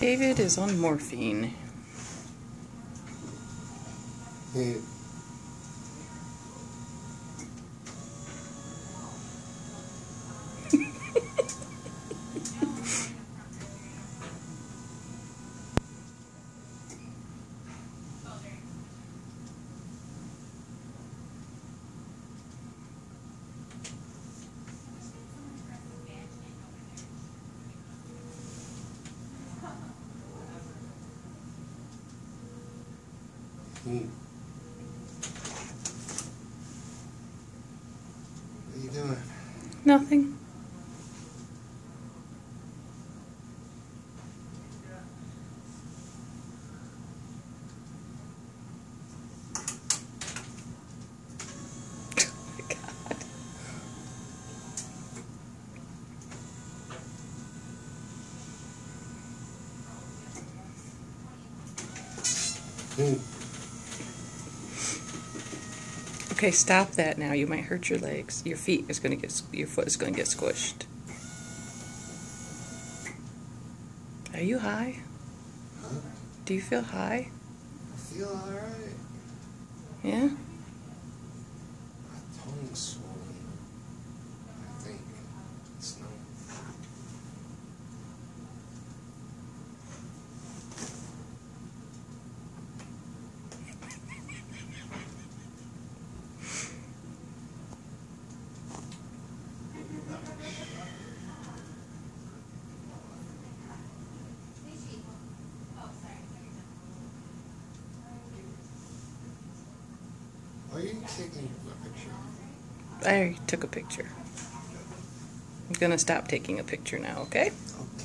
David is on morphine. Hey. What are you doing? Nothing. Oh my God. Okay, stop that now. You might hurt your legs. Your foot is going to get squished. Are you high? Huh? Do you feel high? I feel alright. Yeah? My tongue's swollen. I think it's numb. Are you taking a picture? I took a picture. I'm going to stop taking a picture now, okay? Okay.